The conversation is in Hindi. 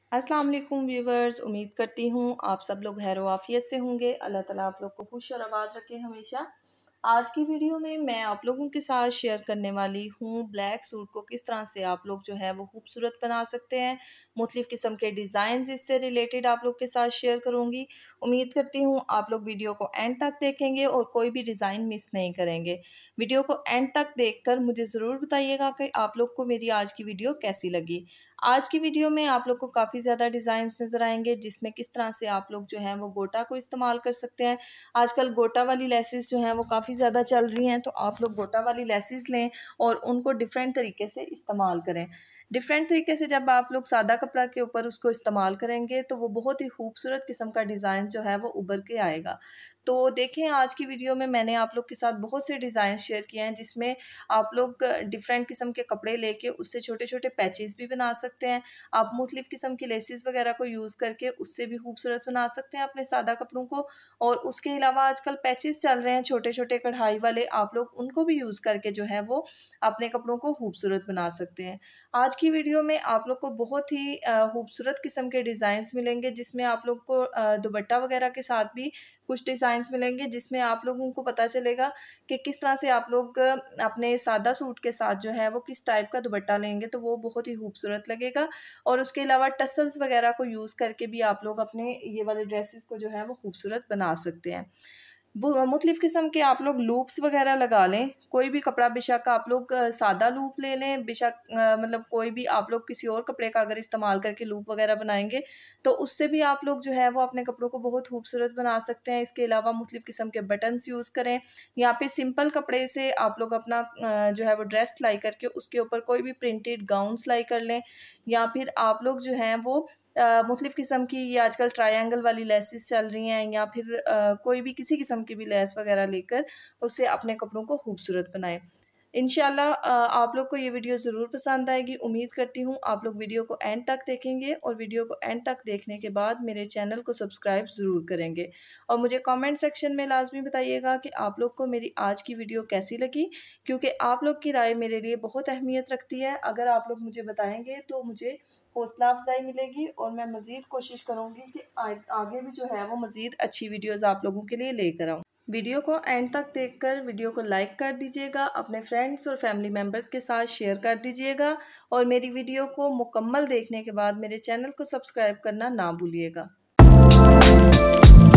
अस्सलाम वालेकुम व्यूवर्स, उम्मीद करती हूँ आप सब लोग खैर आफियत से होंगे। अल्लाह ताला आप लोग को खुश और आबाद रखे हमेशा। आज की वीडियो में मैं आप लोगों के साथ शेयर करने वाली हूँ ब्लैक सूट को किस तरह से आप लोग जो है वो खूबसूरत बना सकते हैं। मुख्तलिफ़ किस्म के डिज़ाइन इससे रिलेटेड आप लोग के साथ शेयर करूँगी। उम्मीद करती हूँ आप लोग वीडियो को एंड तक देखेंगे और कोई भी डिज़ाइन मिस नहीं करेंगे। वीडियो को एंड तक देखकर मुझे ज़रूर बताइएगा कि आप लोग को मेरी आज की वीडियो कैसी लगी। आज की वीडियो में आप लोग को काफ़ी ज़्यादा डिज़ाइंस नज़र आएंगे जिसमें किस तरह से आप लोग जो हैं वो गोटा को इस्तेमाल कर सकते हैं। आजकल गोटा वाली लेसेस जो हैं वो काफ़ी ज़्यादा चल रही हैं, तो आप लोग गोटा वाली लेसेस लें और उनको डिफरेंट तरीके से इस्तेमाल करें। डिफरेंट तरीके से जब आप लोग सादा कपड़ा के ऊपर उसको इस्तेमाल करेंगे तो वो बहुत ही खूबसूरत किस्म का डिज़ाइन जो है वो उभर के आएगा। तो देखें, आज की वीडियो में मैंने आप लोग के साथ बहुत से डिज़ाइन शेयर किए हैं जिसमें आप लोग डिफरेंट किस्म के कपड़े लेके उससे छोटे छोटे पैचेस भी बना सकते हैं। आप मुख्तलिफ़ किस्म की लेसेस वगैरह को यूज़ करके उससे भी खूबसूरत बना सकते हैं अपने सादा कपड़ों को। और उसके अलावा आजकल पैचेस चल रहे हैं छोटे छोटे कढ़ाई वाले, आप लोग उनको भी यूज़ करके जो है वो अपने कपड़ों को खूबसूरत बना सकते हैं। आज की वीडियो में आप लोग को बहुत ही खूबसूरत किस्म के डिज़ाइंस मिलेंगे जिसमें आप लोग को दुपट्टा वगैरह के साथ भी कुछ डिज़ाइंस मिलेंगे जिसमें आप लोगों को पता चलेगा कि किस तरह से आप लोग अपने सादा सूट के साथ जो है वो किस टाइप का दुपट्टा लेंगे तो वो बहुत ही खूबसूरत लगेगा। और उसके अलावा टसल्स वगैरह को यूज़ करके भी आप लोग अपने ये वाले ड्रेसेस को जो है वो खूबसूरत बना सकते हैं। वो मुख्तलिफ़ किस्म के आप लोग लूप्स वगैरह लगा लें। कोई भी कपड़ा बेशक आप लोग सादा लूप ले लें, बेशक मतलब कोई भी आप लोग किसी और कपड़े का अगर इस्तेमाल करके लूप वगैरह बनाएँगे तो उससे भी आप लोग जो है वो अपने कपड़ों को बहुत खूबसूरत बना सकते हैं। इसके अलावा मुख्तलिफ़ किस्म के बटन्स यूज़ करें या फिर सिंपल कपड़े से आप लोग अपना जो है वो ड्रेस सिलाई करके उसके ऊपर कोई भी प्रिंटेड गाउन सिलाई कर लें। या फिर आप लोग जो हैं वो मुख्तलिफ़ किस्म की ये आजकल ट्रायंगल वाली लेसेस चल रही हैं या फिर कोई भी किसी किस्म की भी लेस वगैरह लेकर उससे अपने कपड़ों को खूबसूरत बनाएं। इंशाल्लाह आप लोग को ये वीडियो ज़रूर पसंद आएगी। उम्मीद करती हूँ आप लोग वीडियो को एंड तक देखेंगे और वीडियो को एंड तक देखने के बाद मेरे चैनल को सब्सक्राइब ज़रूर करेंगे। और मुझे कमेंट सेक्शन में लाजमी बताइएगा कि आप लोग को मेरी आज की वीडियो कैसी लगी, क्योंकि आप लोग की राय मेरे लिए बहुत अहमियत रखती है। अगर आप लोग मुझे बताएंगे तो मुझे हौसला अफजाई मिलेगी और मैं मज़ीद कोशिश करूँगी कि आगे भी जो है वो मज़ीद अच्छी वीडियोज़ आप लोगों के लिए लेकर आऊँ। वीडियो को एंड तक देखकर वीडियो को लाइक कर दीजिएगा, अपने फ्रेंड्स और फैमिली मेम्बर्स के साथ शेयर कर दीजिएगा और मेरी वीडियो को मुकम्मल देखने के बाद मेरे चैनल को सब्सक्राइब करना ना भूलिएगा।